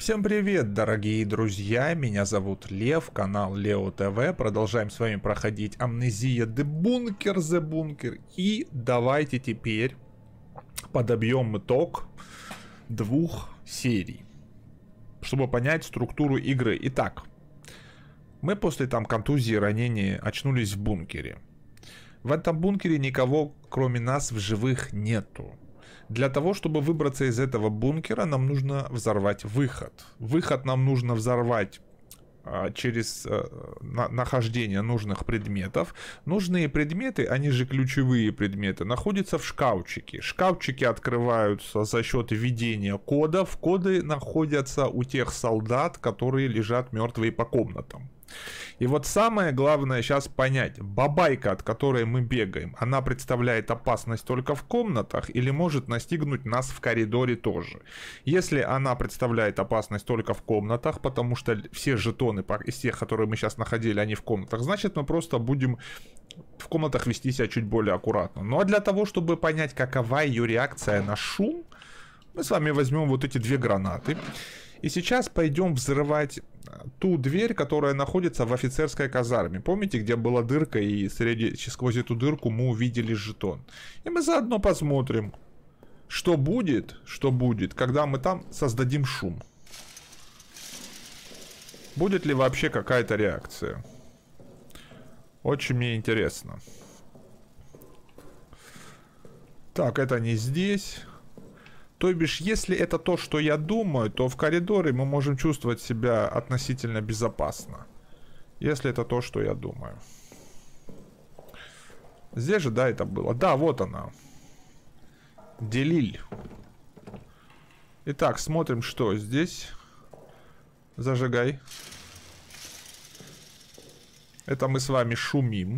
Всем привет, дорогие друзья, меня зовут Лев, канал Лео ТВ. Продолжаем с вами проходить Amnesia The Bunker. И давайте теперь подобьем итог двух серий, чтобы понять структуру игры. Итак, мы после контузии и ранения очнулись в бункере. В этом бункере никого, кроме нас, в живых нету. Для того, чтобы выбраться из этого бункера, нам нужно взорвать выход. Выход нам нужно взорвать через нахождение нужных предметов. Нужные предметы, они же ключевые предметы, находятся в шкафчике. Шкафчики открываются за счет введения кодов. Коды находятся у тех солдат, которые лежат мертвые по комнатам. И вот самое главное сейчас понять, бабайка, от которой мы бегаем, она представляет опасность только в комнатах или может настигнуть нас в коридоре тоже. Если она представляет опасность только в комнатах, потому что все жетоны из тех, которые мы сейчас находили, они в комнатах, значит мы просто будем в комнатах вести себя чуть более аккуратно. Ну а для того, чтобы понять, какова ее реакция на шум, мы с вами возьмем вот эти две гранаты. И сейчас пойдем взрывать ту дверь, которая находится в офицерской казарме. Помните, где была дырка, и сквозь эту дырку мы увидели жетон. И мы заодно посмотрим, что будет, когда мы там создадим шум. Будет ли вообще какая-то реакция? Очень мне интересно. Так, это не здесь. То бишь, если это то, что я думаю, то в коридоре мы можем чувствовать себя относительно безопасно. Если это то, что я думаю. Здесь же, да, это было. Да, вот она. Делиль. Итак, смотрим, что здесь. Зажигай. Это мы с вами шумим.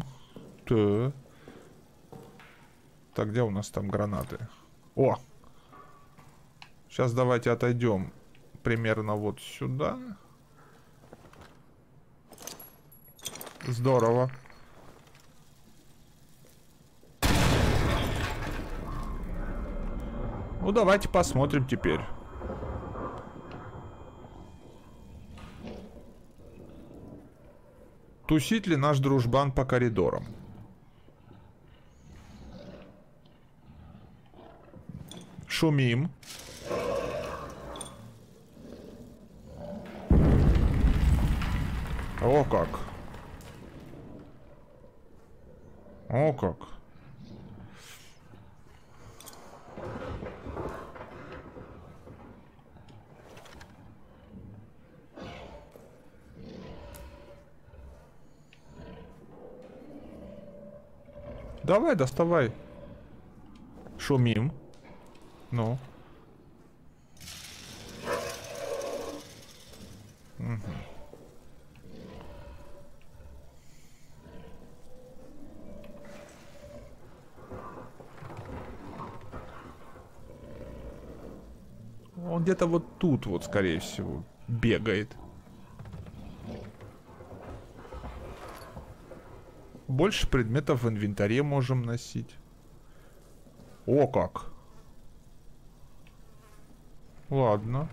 Так, где у нас там гранаты? О! Сейчас давайте отойдем примерно вот сюда. Здорово. Ну, давайте посмотрим теперь. Тусит ли наш дружбан по коридорам? Шумим. О как. О как. Давай, доставай. Шумим. Ну. Угу. Он где-то вот тут вот, скорее всего, бегает. Больше предметов в инвентаре можем носить. О как! Ладно.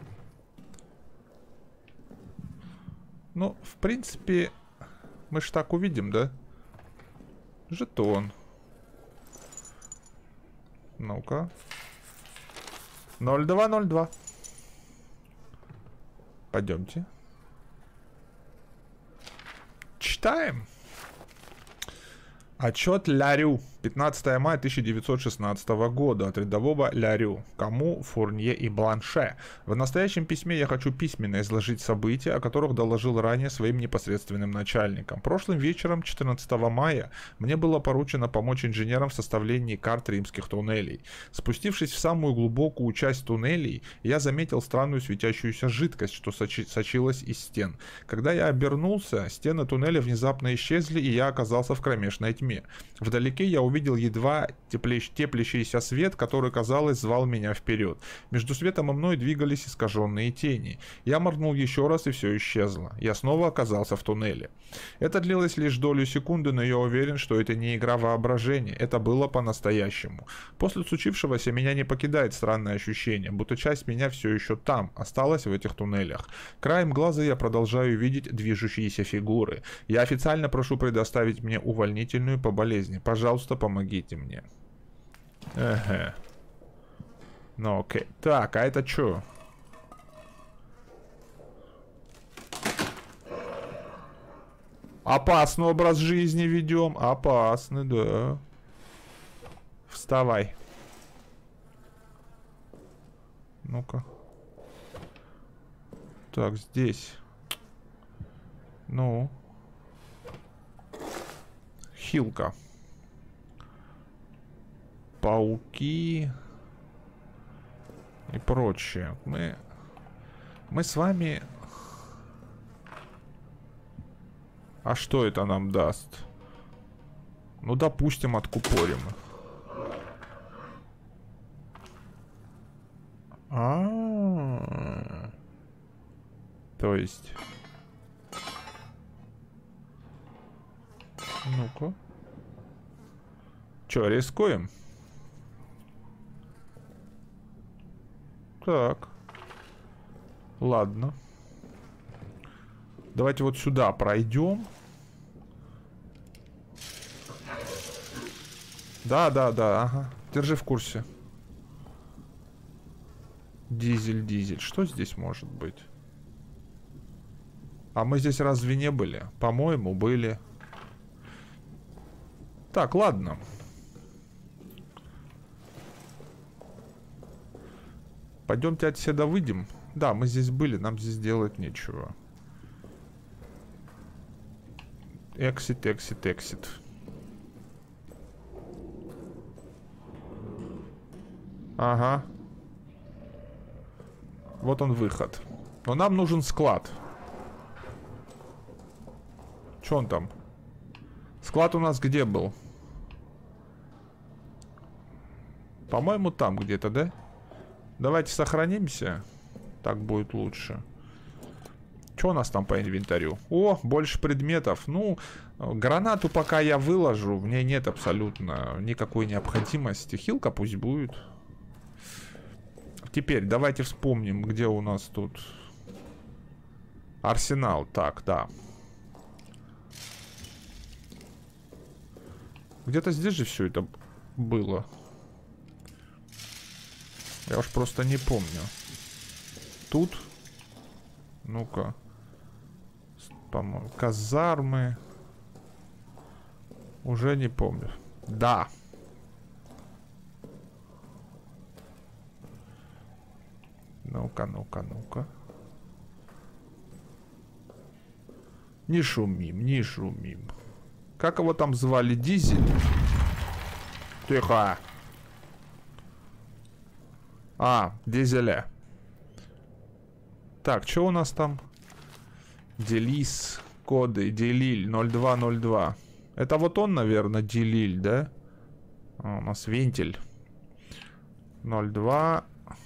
Ну, в принципе, мы ж так увидим, да? Жетон. Ну-ка. 0202. Пойдемте. Читаем. Отчет Ларю. 15 мая 1916 года от рядового Ларю. Кому, Фурнье и Бланше. В настоящем письме я хочу письменно изложить события, о которых доложил ранее своим непосредственным начальникам. Прошлым вечером, 14 мая, мне было поручено помочь инженерам в составлении карт римских туннелей. Спустившись в самую глубокую часть туннелей, я заметил странную светящуюся жидкость, что сочилась из стен. Когда я обернулся, стены туннеля внезапно исчезли, и я оказался в кромешной тьме. Вдалеке я увидел едва теплящийся свет, который, казалось, звал меня вперед. Между светом и мной двигались искаженные тени. Я моргнул еще раз, и все исчезло. Я снова оказался в туннеле. Это длилось лишь долю секунды, но я уверен, что это не игра воображения. Это было по-настоящему. После случившегося меня не покидает странное ощущение, будто часть меня все еще там, осталась в этих туннелях. Краем глаза я продолжаю видеть движущиеся фигуры. Я официально прошу предоставить мне увольнительную по болезни. Пожалуйста, помогите мне. Ага. Ну окей. Так, а это что? Опасный образ жизни ведем. Опасный, да. Вставай. Ну-ка. Так, здесь. Ну. Хилка. Пауки. И прочее. Мы с вами... А что это нам даст? Ну, допустим, откупорим их. То есть... Ну-ка. Чё, рискуем? Так. Ладно. Давайте вот сюда пройдем. Да, ага. Держи в курсе. Дизель. Что здесь может быть? А мы здесь разве не были? По-моему, были. Так, ладно. Пойдемте отсюда выйдем. Да, мы здесь были, нам здесь делать нечего. Exit. Ага. Вот он выход. Но нам нужен склад. Че он там? Склад у нас где был? По-моему, там где-то, да? Давайте сохранимся. Так будет лучше. Что у нас там по инвентарю? О, больше предметов. Ну, гранату пока я выложу. В ней нет абсолютно никакой необходимости. Хилка пусть будет. Теперь давайте вспомним, где у нас тут арсенал. Так, да. Где-то здесь же все это было. Я уж просто не помню. Тут. Ну-ка. По-моему, казармы. Уже не помню. Да. Ну-ка. Не шумим. Как его там звали? Дизель? Тихо. Дизеля. Так, что у нас там? Делис, коды, Делиль 0202. Это вот он, наверное, Делиль, да? У нас вентиль. 02.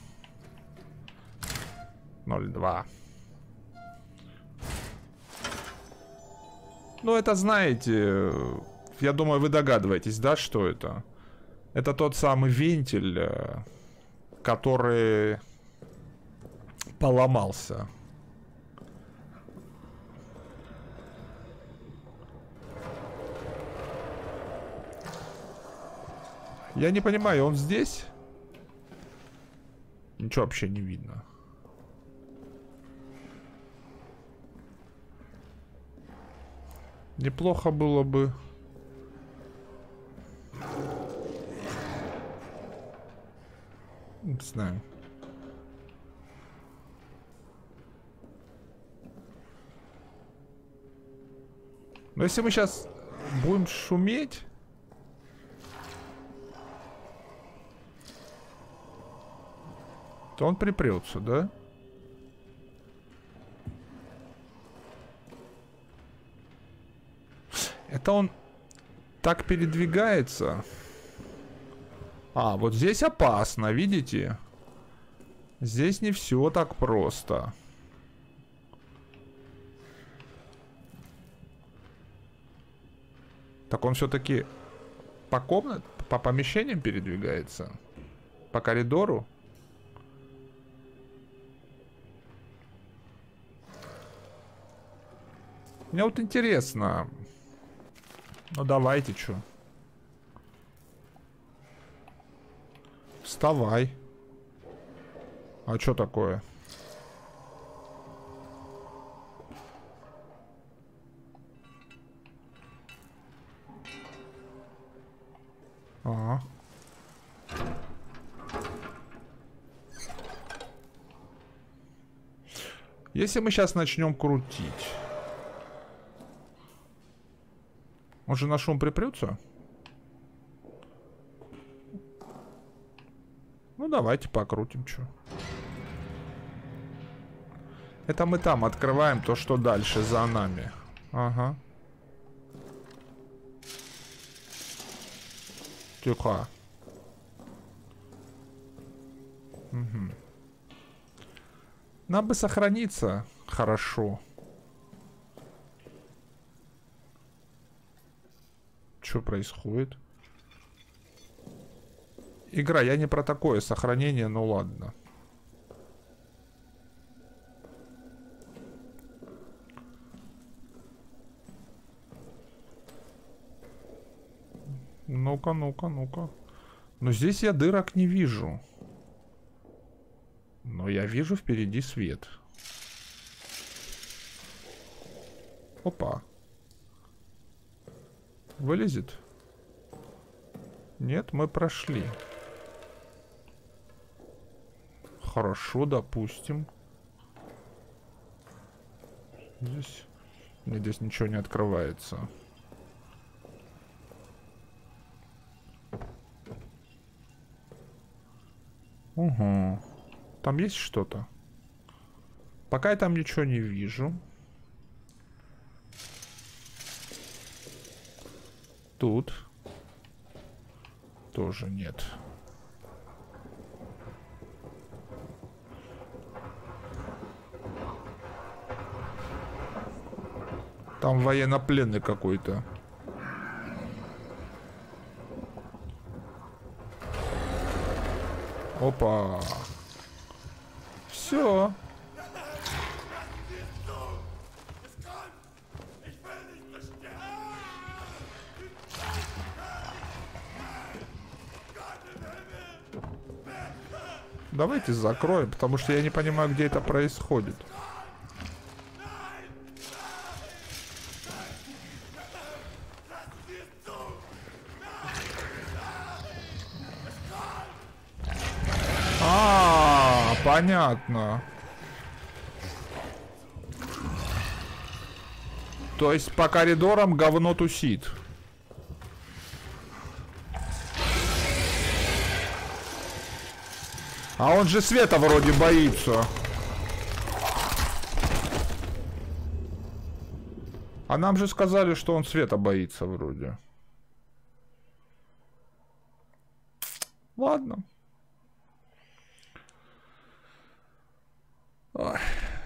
Ну, это знаете, я думаю, вы догадываетесь, да, что это? Это тот самый вентиль, который поломался. Я не понимаю, он здесь? Ничего вообще не видно. Неплохо было бы. Не знаю. Но если мы сейчас будем шуметь, то он припрется, да? Это он... так передвигается. А, вот здесь опасно, видите? Здесь не все так просто. Так он все-таки по комнатам, по помещениям передвигается? По коридору? Мне вот интересно. Ну давайте, чё. Вставай. А чё такое? Ага. Если мы сейчас начнем крутить, он же на шум припрется? Ну давайте покрутим, чё. Это мы там открываем то, что дальше за нами. Ага. Тихо. Угу. Нам бы сохраниться хорошо. Что происходит? Игра, я не про такое сохранение, ну ладно. Ну-ка, ну-ка, ну-ка. Но здесь я дырок не вижу. Но я вижу впереди свет. Опа. Вылезет? Нет, мы прошли. Хорошо, допустим. Здесь... Мне здесь ничего не открывается. Угу. Там есть что-то? Пока я там ничего не вижу. Тут тоже нет. Там военнопленный какой-то. Опа. Все. Давайте закроем, потому что я не понимаю, где это происходит. Понятно. То есть по коридорам говно тусит. А он же света вроде боится. А нам же сказали, что он света боится вроде. Ладно. Ой.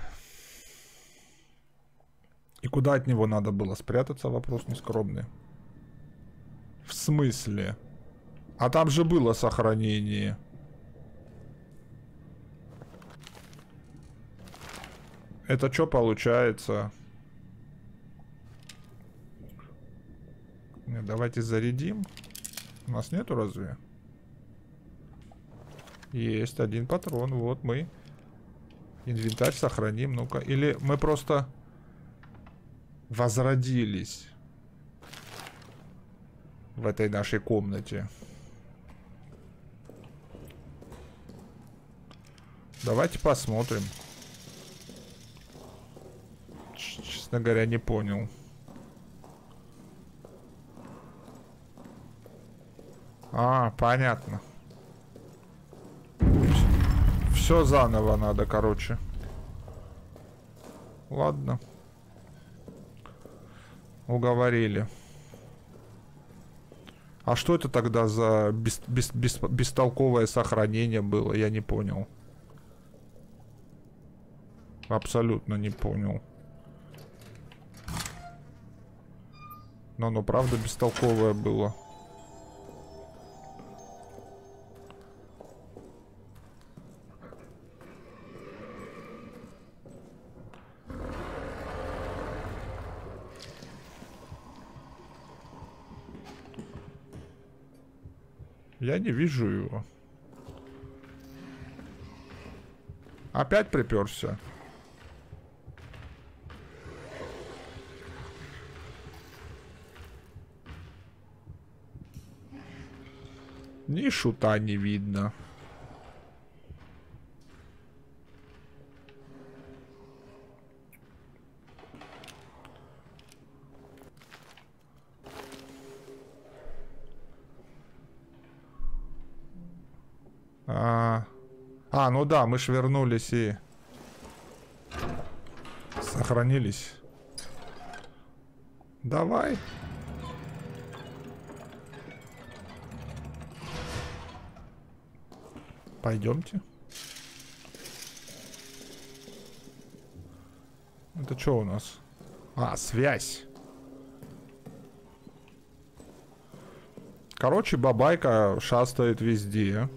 И куда от него надо было спрятаться? Вопрос нескромный. В смысле? А там же было сохранение. Это что получается? Нет, давайте зарядим. У нас нету разве? Есть один патрон. Вот мы. Инвентарь сохраним. Ну-ка. Или мы просто возродились в этой нашей комнате. Давайте посмотрим. Честно говоря, не понял. А, понятно. Все заново надо, короче. Ладно. Уговорили. А что это тогда за бестолковое сохранение было? Я не понял. Абсолютно не понял. Но оно правда бестолковое было. Я не вижу его. Опять приперся. Ни шута не видно. Ну да, мы ж вернулись и сохранились. Давай. Пойдемте. Это что у нас? Связь. Короче, бабайка шастает везде.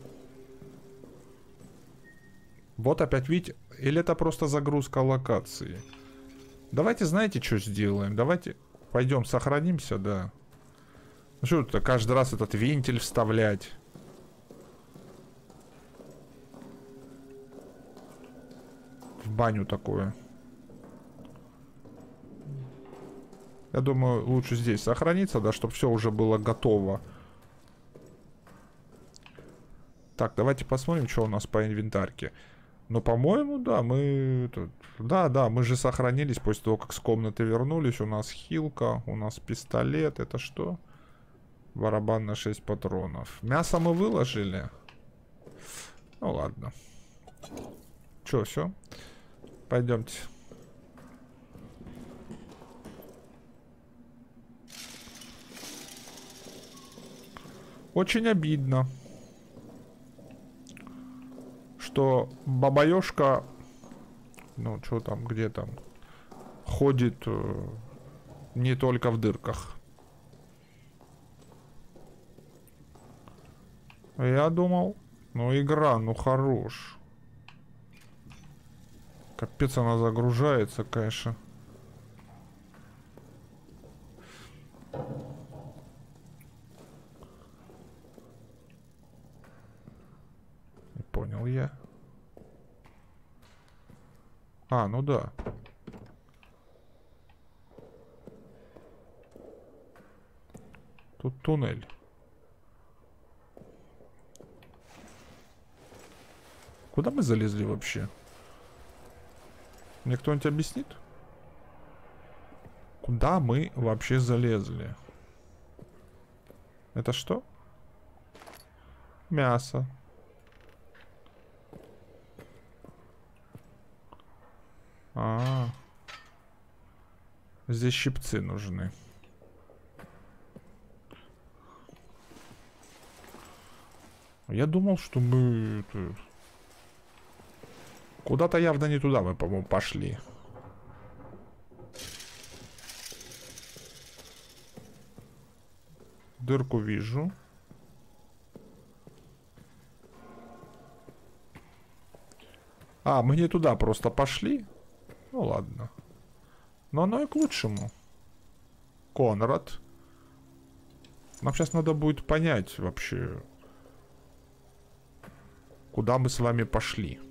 Вот опять, видите, или это просто загрузка локации? Давайте, знаете, что сделаем? Давайте пойдем сохранимся, да. Ну что тут каждый раз этот вентиль вставлять? В баню такое. Я думаю, лучше здесь сохраниться, да, чтобы все уже было готово. Так, давайте посмотрим, что у нас по инвентарке. Но, по-моему, да, мы... Да, мы же сохранились после того, как с комнаты вернулись. У нас хилка, у нас пистолет. Это что? Барабан на 6 патронов. Мясо мы выложили? Ну, ладно. Че, все? Пойдемте. Очень обидно, что бабаёшка, ну, что там, где там, ходит не только в дырках. Я думал, ну, игра, ну, хорош. Капец, она загружается, конечно. Не понял я. Ну да. Тут туннель. Куда мы залезли вообще? Мне кто-нибудь объяснит? Куда мы вообще залезли? Это что? Мясо. Здесь щипцы нужны. Я думал, что мы... Куда-то явно не туда мы, по-моему, пошли. Дырку вижу. Мы не туда просто пошли. Ну ладно. Но оно и к лучшему. Конрад. Нам сейчас надо будет понять вообще, куда мы с вами пошли.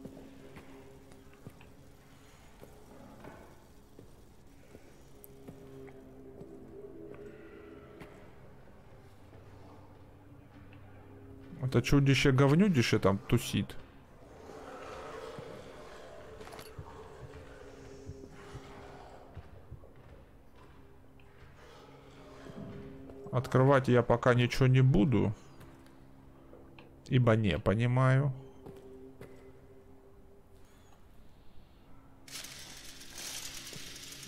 Это чудище-говнюдище там тусит. Открывать я пока ничего не буду, ибо не понимаю.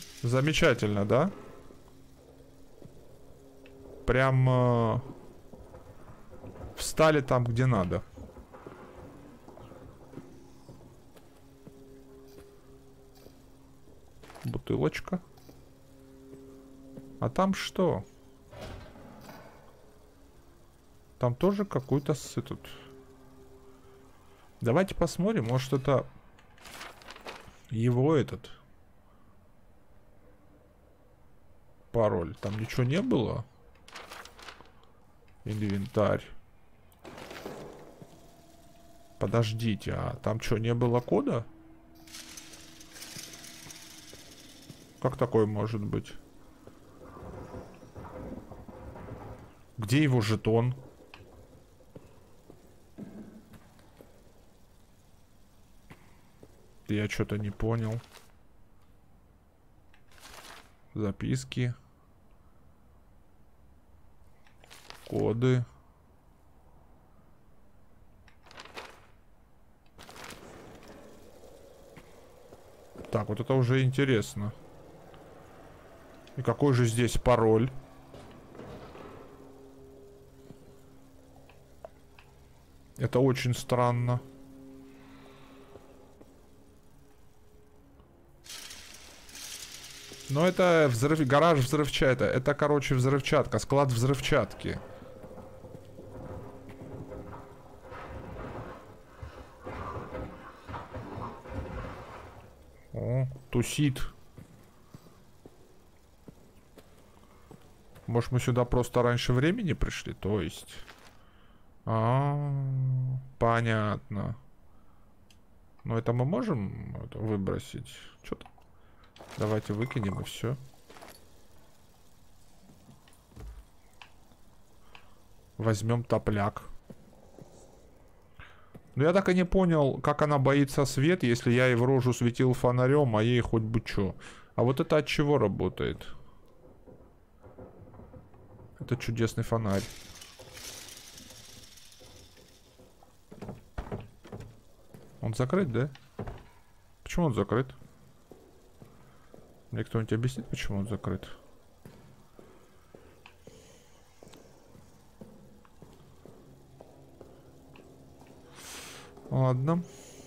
Замечательно, да? Прям встали там, где надо. Бутылочка. А там что? Там тоже какой-то этот... Давайте посмотрим, может это его этот пароль. Там ничего не было? Инвентарь. Подождите, а там что, не было кода? Как такое может быть? Где его жетон? Я что-то не понял. Записки. Коды. Так, вот это уже интересно. И какой же здесь пароль? Это очень странно. Но это гараж взрывчатка. Это, короче, взрывчатка. Склад взрывчатки. О, тусит. Может, мы сюда просто раньше времени пришли? То есть... понятно. Но это мы можем выбросить? Что-то... Давайте выкинем и все. Возьмем топляк. Но я так и не понял, как она боится свет, если я ей в рожу светил фонарем, а ей хоть бы чё. А вот это от чего работает? Это чудесный фонарь. Он закрыт, да? Почему он закрыт? Мне кто-нибудь объяснит, почему он закрыт? Ладно.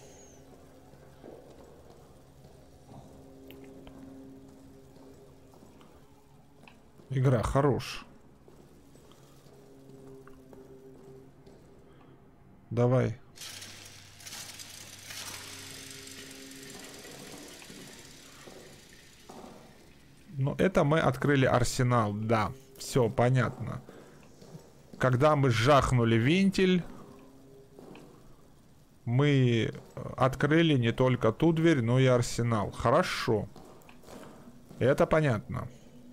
Игра хорош. Давай. Ну, это мы открыли арсенал, да. Все, понятно. Когда мы жахнули вентиль, мы открыли не только ту дверь, но и арсенал. Хорошо. Это понятно.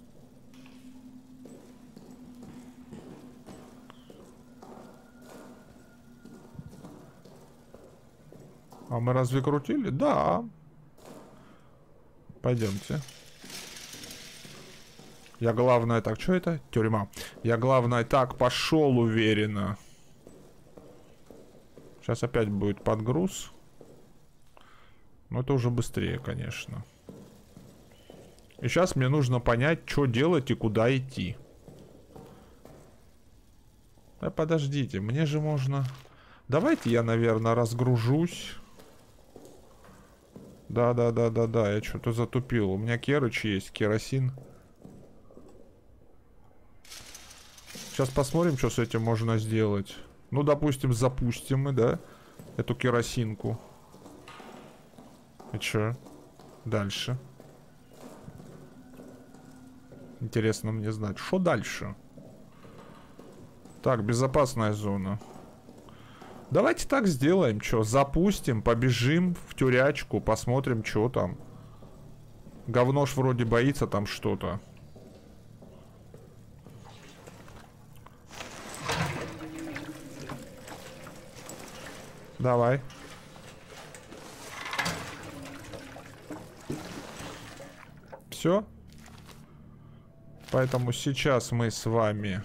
А мы разве крутили? Да. Пойдемте. Я главное... Так, что это? Тюрьма. Я главное так пошел уверенно. Сейчас опять будет подгруз. Но это уже быстрее, конечно. И сейчас мне нужно понять, что делать и куда идти. Да подождите, мне же можно... Давайте я, наверное, разгружусь. Да, я что-то затупил. У меня керыч есть, керосин. Сейчас посмотрим, что с этим можно сделать. Ну, допустим, запустим мы, да, эту керосинку. И чё? Дальше. Интересно мне знать, что дальше? Так, безопасная зона. Давайте так сделаем, что, запустим, побежим в тюрячку, посмотрим, что там. Говно ж вроде боится там что-то. Давай. Все. Поэтому сейчас мы с вами...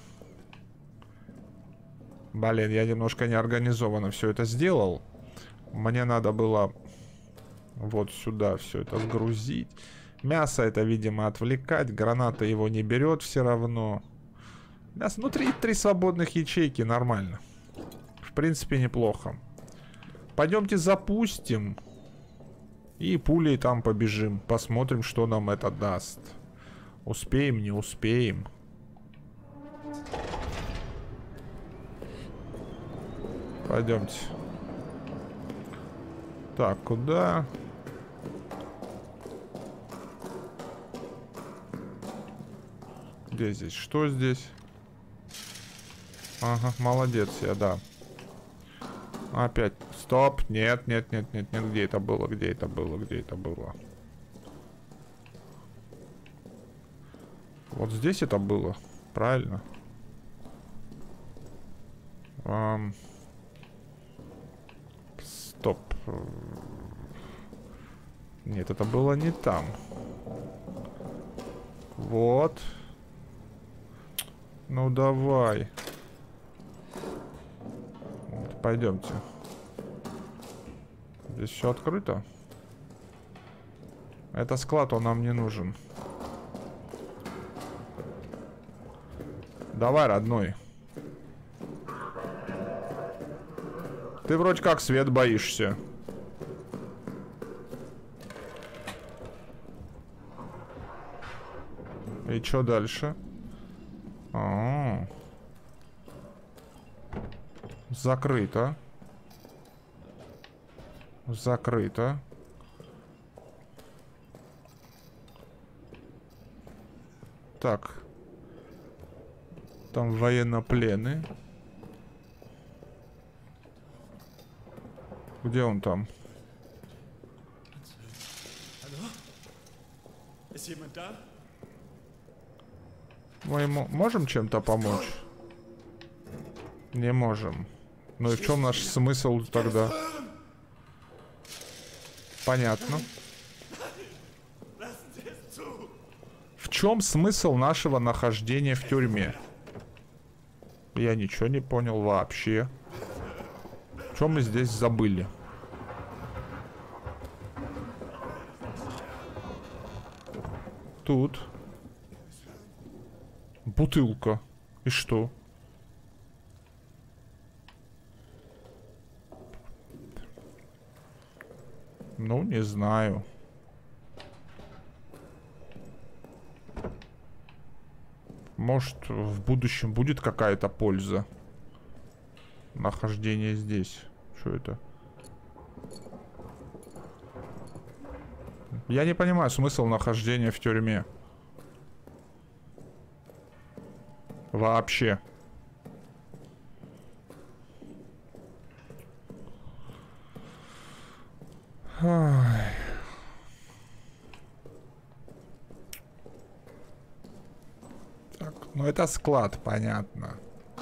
Блин, я немножко неорганизованно все это сделал. Мне надо было вот сюда все это сгрузить. Мясо это, видимо, отвлекать. Граната его не берет все равно. Мясо, ну, 3 свободных ячейки, нормально. принципе, неплохо. Пойдемте запустим. И пулей там побежим. Посмотрим, что нам это даст. Успеем, не успеем. Пойдемте. Так, куда? Где здесь? Что здесь? Ага, молодец я, да. Опять. Стоп. Нет, нет, нет, нет, нет. Где это было? Где это было? Где это было? Вот здесь это было. Правильно? Стоп. Нет, это было не там. Вот. Ну давай. Вот, пойдемте. Здесь все открыто. Это склад, он нам не нужен. Давай, родной. Ты вроде как свет боишься. И что дальше? Закрыто. Закрыто. Так. Там военнопленные. Где он там? Мы ему можем чем-то помочь? Не можем. Ну и в чем наш смысл тогда? Понятно. В чем смысл нашего нахождения в тюрьме? Я ничего не понял вообще. Что мы здесь забыли? Тут бутылка. И что? Ну, не знаю. Может, в будущем будет какая-то польза. Нахождение здесь. Что это? Я не понимаю смысл нахождения в тюрьме. Вообще. Ай. Так, ну это склад, понятно.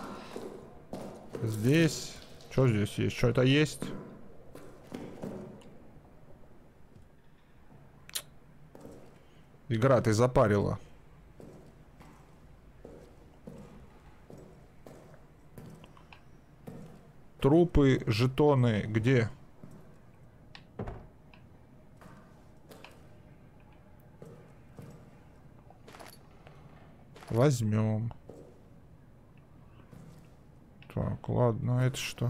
Здесь... Что здесь есть? Что это есть? Игра, ты запарила. Трупы, жетоны, где? Возьмем. Так, ладно, это что?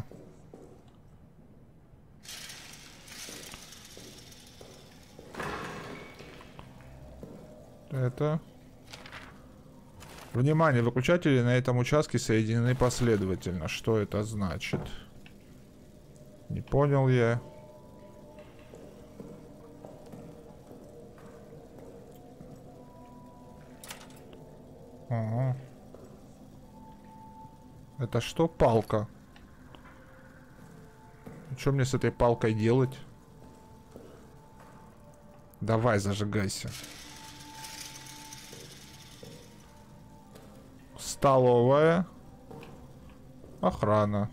Это... Внимание, выключатели на этом участке соединены последовательно. Что это значит? Не понял я. Ага. Это что? Палка. Что мне с этой палкой делать? Давай, зажигайся. Столовая. Охрана.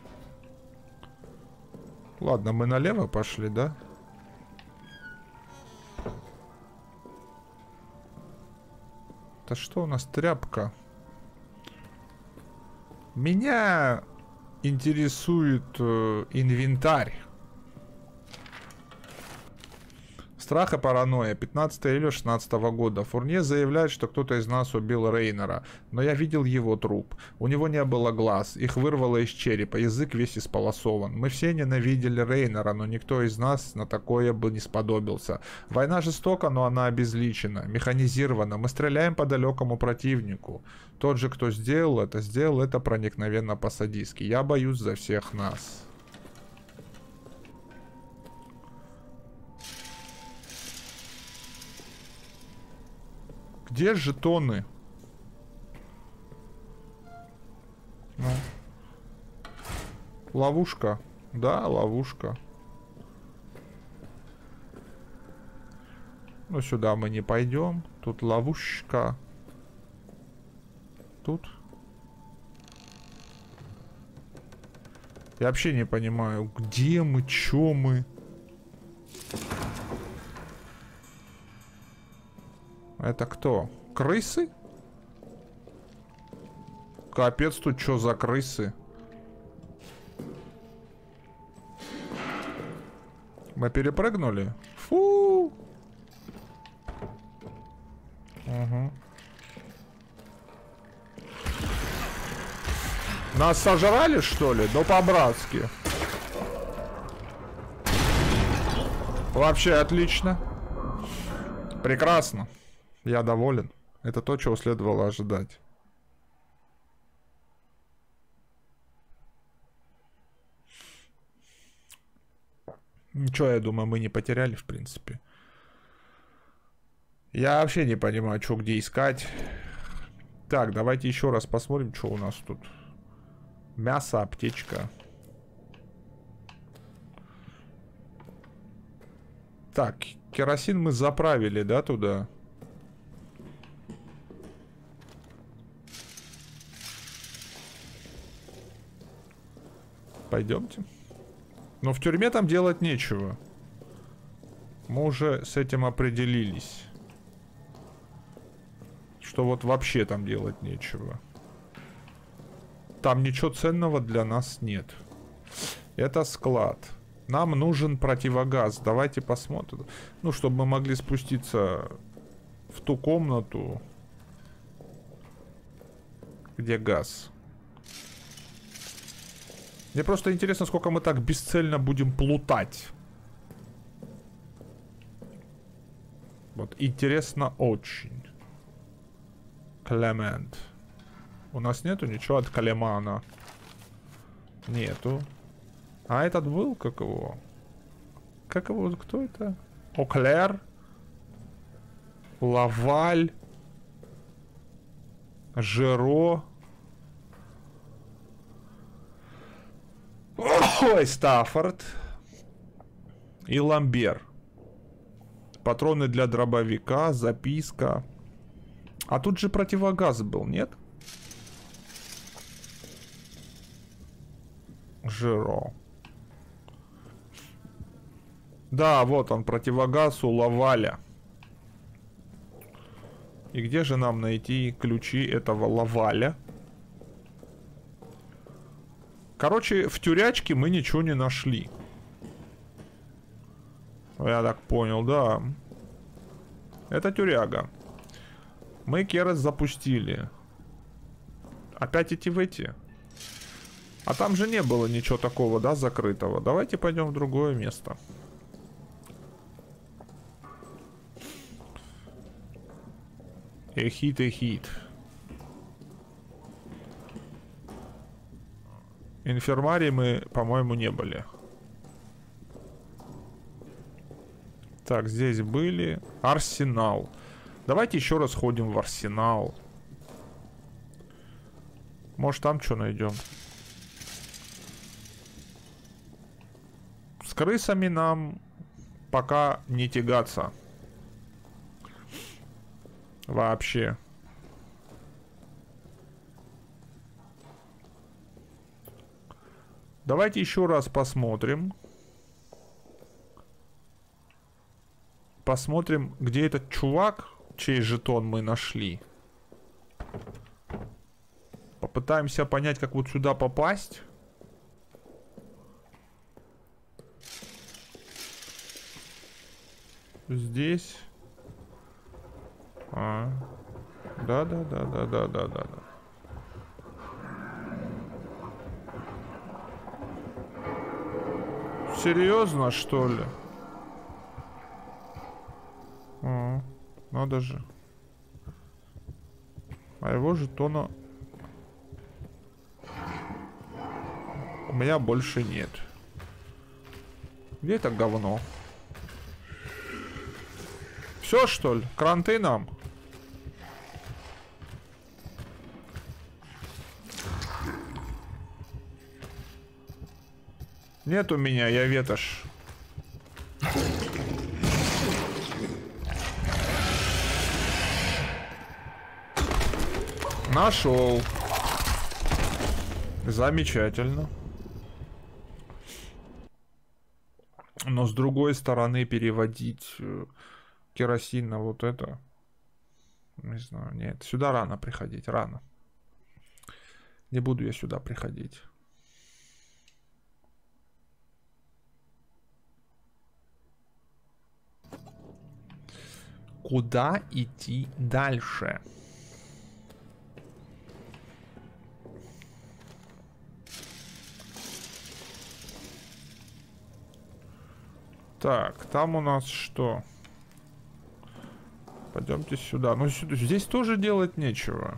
Ладно, мы налево пошли, да? Это что у нас? Тряпка. Меня интересует инвентарь. Страх и паранойя. 15 июля 2016 года. Фурнье заявляет, что кто-то из нас убил Рейнера, но я видел его труп. У него не было глаз, их вырвало из черепа, язык весь исполосован. Мы все ненавидели Рейнера, но никто из нас на такое бы не сподобился. Война жестока, но она обезличена, механизирована. Мы стреляем по далекому противнику. Тот же, кто сделал это проникновенно по-садистски. Я боюсь за всех нас. Где жетоны? Ну. Ловушка. Да, ловушка. Ну, сюда мы не пойдем. Тут ловушка. Тут. Я вообще не понимаю, где мы, чё мы. Это кто? Крысы? Капец, тут что за крысы? Мы перепрыгнули? Фу! Угу. Нас сожрали, что ли? Да по-братски. Вообще отлично. Прекрасно. Я доволен. Это то, чего следовало ожидать. Ничего, я думаю, мы не потеряли, в принципе. Я вообще не понимаю, что где искать. Так, давайте еще раз посмотрим, что у нас тут. Мясо, аптечка. Так, керосин мы заправили, да, туда? Пойдемте. Но в тюрьме там делать нечего. Мы уже с этим определились. Что вот вообще там делать нечего. Там ничего ценного для нас нет. Это склад. Нам нужен противогаз. Давайте посмотрим. Ну, чтобы мы могли спуститься в ту комнату, где газ. Мне просто интересно, сколько мы так бесцельно будем плутать. Вот, интересно очень. Клемент. У нас нету ничего от Калемана. Нету. А этот был? Как его? Как его? Кто это? Оклер? Лаваль? Жеро? Ой, Стаффорд. И Ламбер. Патроны для дробовика, записка. А тут же противогаз был, нет? Жиро. Да, вот он, противогаз у Лаваля. И где же нам найти ключи этого Лаваля? Короче, в тюрячке мы ничего не нашли. Я так понял, да. Это тюряга. Мы Керес запустили. Опять идти в эти? А там же не было ничего такого, да, закрытого. Давайте пойдем в другое место. Эхит, эхит. Инфермарии мы, по-моему, не были. Так, здесь были. Арсенал. Давайте еще раз ходим в арсенал. Может, там что найдем? С крысами нам пока не тягаться. Вообще. Давайте еще раз посмотрим. Посмотрим, где этот чувак, чей жетон мы нашли. Попытаемся понять, как вот сюда попасть. Здесь. Да. Серьезно, что ли? Надо же. А его жетона у меня больше нет. Где это говно? Все, что ли? Кранты нам? Нет у меня, я ветошь. Нашел. Замечательно. Но с другой стороны переводить керосин на вот это. Не знаю, нет. Сюда рано приходить, рано. Не буду я сюда приходить. Куда идти дальше? Так, там у нас что? Пойдемте сюда. Ну, здесь тоже делать нечего.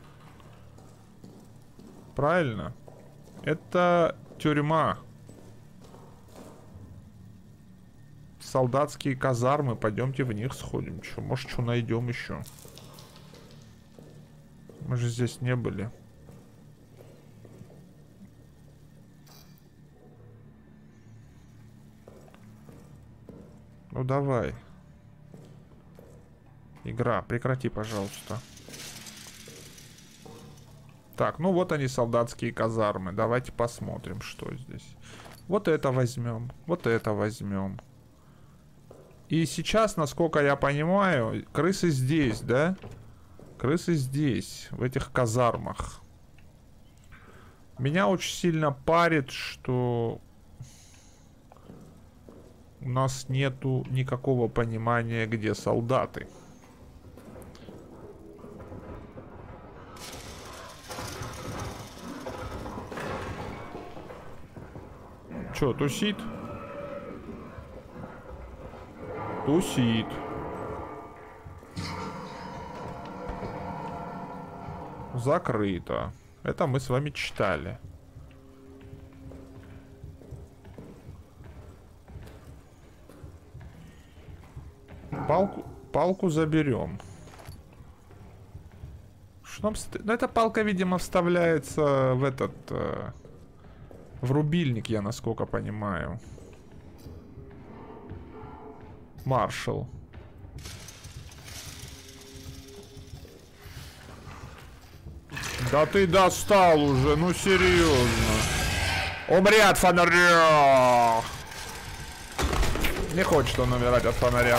Правильно? Это тюрьма. Солдатские казармы. Пойдемте в них сходим. Чё, может, что найдем еще? Мы же здесь не были. Ну давай. Игра, прекрати, пожалуйста. Так, ну вот они, солдатские казармы. Давайте посмотрим, что здесь. Вот это возьмем. Вот это возьмем. И сейчас, насколько я понимаю, крысы здесь, да? Крысы здесь, в этих казармах. Меня очень сильно парит, что у нас нету никакого понимания, где солдаты. Чё, тусит? Тусит. Закрыто. Это мы с вами читали. Палку заберем. Что ну, эта палка, видимо, вставляется в этот... в рубильник, я насколько понимаю. Маршал. Да ты достал уже, ну серьезно. Умри от фонаря! Не хочет он умирать от фонаря.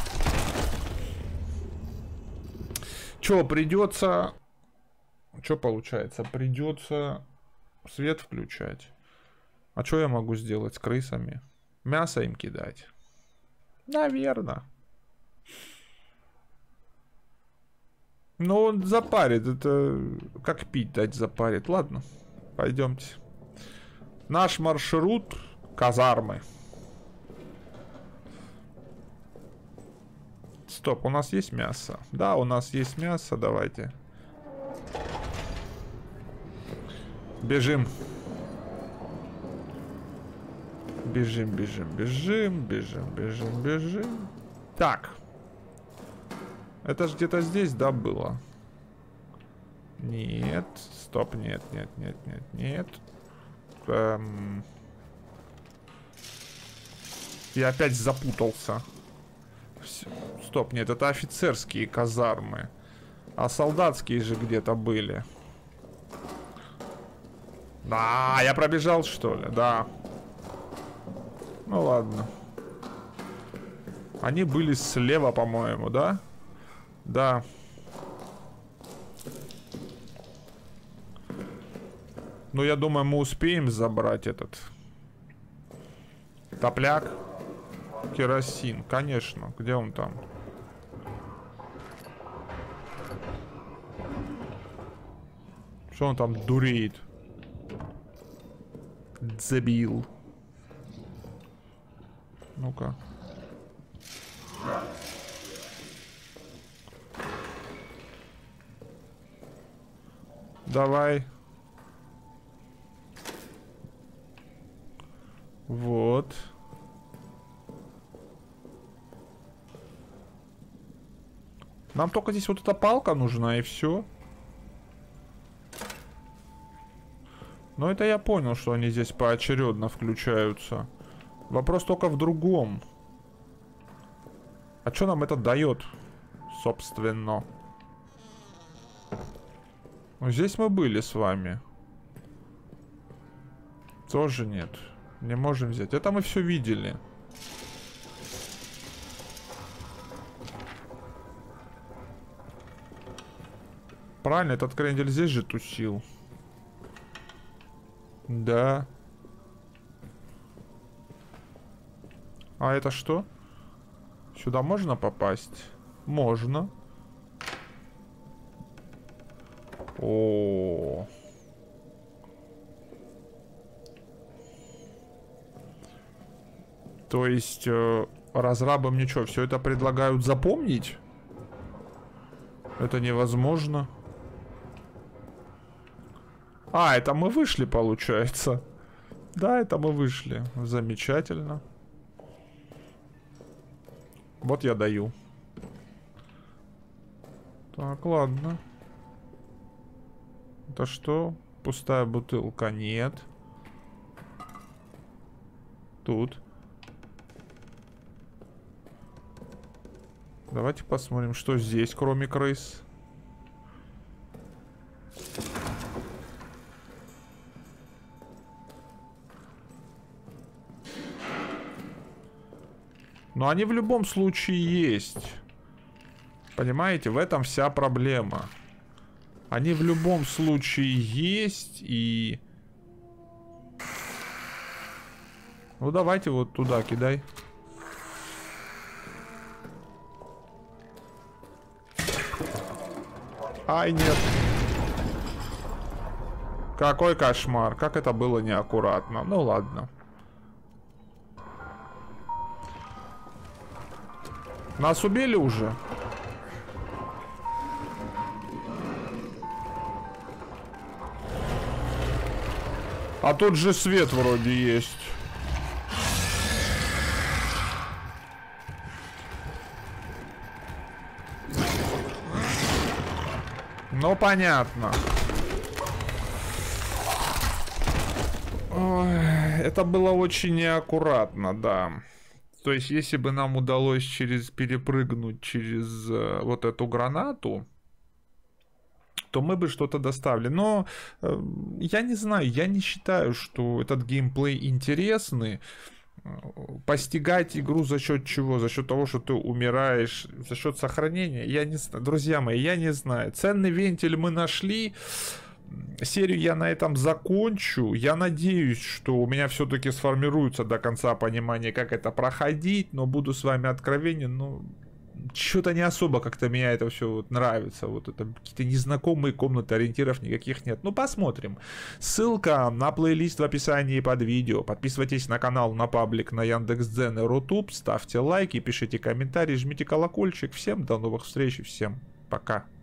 Чё, придется... Чё получается? Придется свет включать. А что я могу сделать с крысами? Мясо им кидать? Наверное. Но он запарит. Это как пить дать запарит. Ладно, пойдемте. Наш маршрут — казармы. Стоп, у нас есть мясо? Да, у нас есть мясо. Давайте. Бежим. Бежим, бежим, бежим, бежим, бежим, бежим. Так. Это же где-то здесь, да, было? Нет. Стоп, нет, нет, нет, нет, нет. Я опять запутался. Стоп, нет, это офицерские казармы. А солдатские же где-то были. Да, я пробежал, что ли? Да. Ну ладно. Они были слева, по-моему, да? Да. Ну, я думаю, мы успеем забрать этот топляк. Керосин, конечно. Где он там? Что он там дуреет? Забил. Ну-ка. Давай. Вот. Нам только здесь вот эта палка нужна, и все. Но это я понял, что они здесь поочередно включаются. Вопрос только в другом. А что нам это дает, собственно? Ну, здесь мы были с вами. Тоже нет. Не можем взять. Это мы все видели. Правильно, этот крендель здесь же тусил. Да. А это что? Сюда можно попасть? Можно. О. То есть разрабам ничего, все это предлагают запомнить? Это невозможно. А, это мы вышли, получается. Да, это мы вышли. Замечательно. Вот я даю. Так, ладно. Это что? Пустая бутылка? Нет. Тут. Давайте посмотрим, что здесь, кроме крыс. Но они в любом случае есть. Понимаете, в этом вся проблема. Они в любом случае есть и... Ну давайте вот туда кидай. Ай, нет. Какой кошмар. Как это было неаккуратно. Ну ладно. Нас убили уже? А тут же свет вроде есть. Ну, понятно. Ой, это было очень неаккуратно, да. То есть, если бы нам удалось перепрыгнуть через вот эту гранату, то мы бы что-то доставили. Но я не знаю, я не считаю, что этот геймплей интересный. Постигать игру за счет чего? За счет того, что ты умираешь, за счет сохранения? Я не знаю. Друзья мои, я не знаю. Ценный вентиль мы нашли. Серию я на этом закончу. Я надеюсь, что у меня все-таки сформируется до конца понимание, как это проходить. Но буду с вами откровенен, ну, что-то не особо как-то меня это все вот нравится. Вот это какие-то незнакомые комнаты, ориентиров никаких нет. Ну, посмотрим. Ссылка на плейлист в описании под видео. Подписывайтесь на канал, на паблик, на Яндекс.Дзен и Рутуб. Ставьте лайки, пишите комментарии, жмите колокольчик. Всем до новых встреч и всем пока.